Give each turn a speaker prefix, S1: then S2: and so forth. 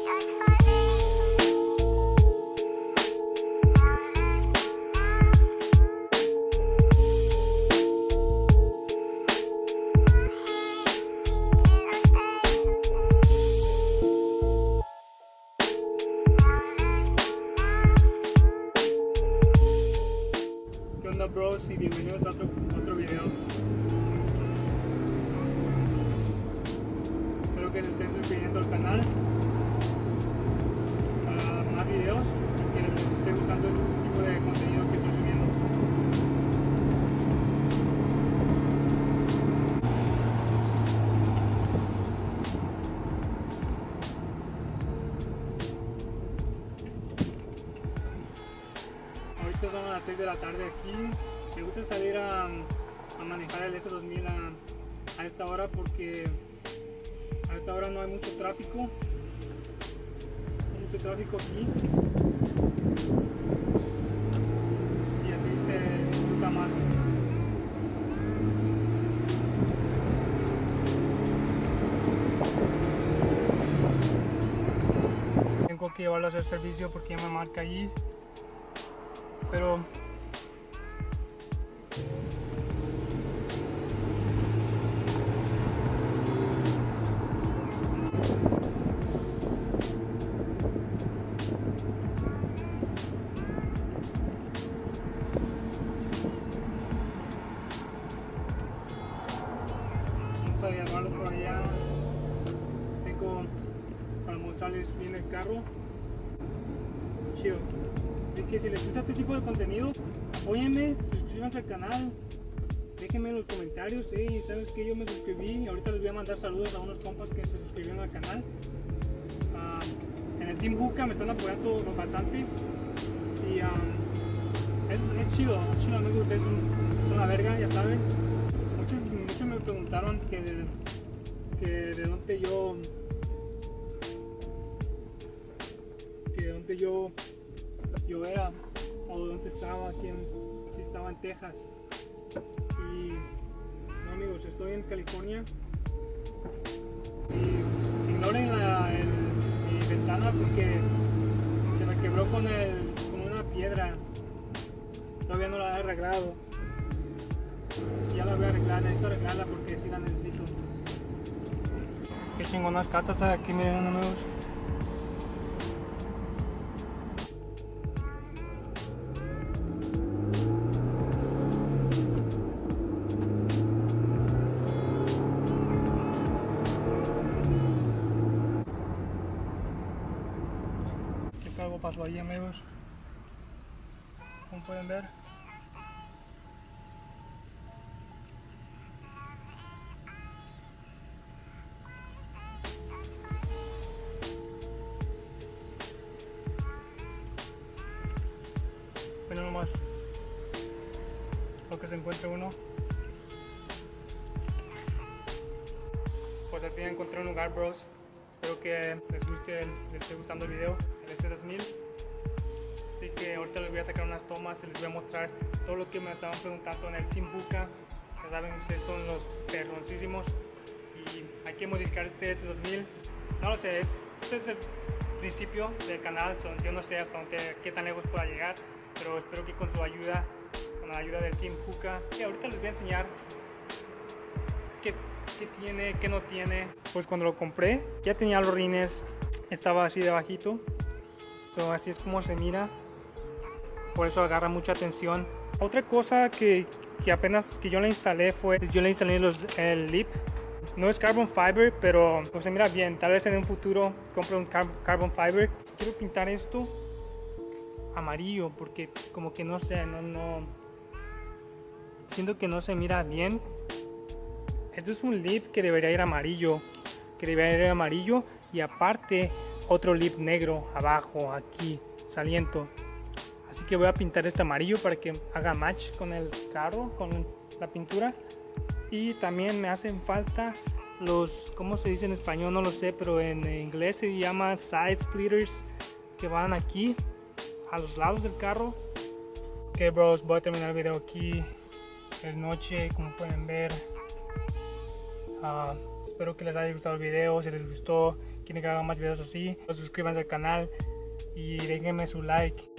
S1: ¿Qué onda, bros? Y bienvenidos a otro video. Espero que se estén suscribiendo al canal para más videos y que les esté gustando este tipo de contenido que estoy subiendo. Ahorita son las 6 de la tarde aquí. Me gusta salir a manejar el S2000 a esta hora porque a esta hora no hay mucho tráfico. Hay mucho tráfico aquí. Y así se disfruta más. Tengo que llevarlo a hacer servicio porque ya me marca allí. Pero vamos a llevarlo por allá. Tengo para mostrarles bien el carro. Chido. Así que si les gusta este tipo de contenido, apóyenme, suscríbanse al canal, déjenme en los comentarios, sabes que yo me suscribí y ahorita les voy a mandar saludos a unos compas que se suscribieron al canal. En el Team Juca me están apoyando bastante y es chido, me gusta, es una verga, ya saben. Muchos me preguntaron que de dónde yo era o dónde estaba, si estaba en Texas. Y no, amigos, estoy en California y ignoren mi ventana porque se me quebró con una piedra. Todavía no la he arreglado. Ya la voy a arreglar, necesito arreglarla porque sí la necesito. Qué chingonas casas hay aquí, miren, amigos. Algo pasó ahí, amigos, como pueden ver. Bueno, nomás lo que se encuentre uno. Pues al fin encontré un lugar, bros. Espero que les esté gustando el video, el S2000. Así que ahorita les voy a sacar unas tomas y les voy a mostrar todo lo que me estaban preguntando en el Team Juca. Ya saben, ustedes son los perroncísimos y hay que modificar este S2000. No lo sé, este es el principio del canal. Yo no sé hasta qué tan lejos pueda llegar, pero espero que con su ayuda, con la ayuda del Team Juca, que ahorita les voy a enseñar qué tiene, qué no tiene. Pues cuando lo compré ya tenía los rines, estaba así de bajito, así es como se mira, por eso agarra mucha atención. Otra cosa que apenas que yo le instalé el lip. No es carbon fiber, pero pues se mira bien. Tal vez en un futuro compre un carbon fiber. Quiero pintar esto amarillo porque como que no sé, no siento que no se mira bien. Esto es un lip que debería ir amarillo, y aparte otro lip negro abajo, aquí, saliento. Así que voy a pintar este amarillo para que haga match con el carro, con la pintura. Y también me hacen falta los, ¿cómo se dice en español? No lo sé, pero en inglés se llama side splitters, que van aquí a los lados del carro. Ok, bros, voy a terminar el video aquí. Es noche, como pueden ver. espero que les haya gustado el video. Si les gustó, quieren que haga más videos así, pues suscríbanse al canal y déjenme su like.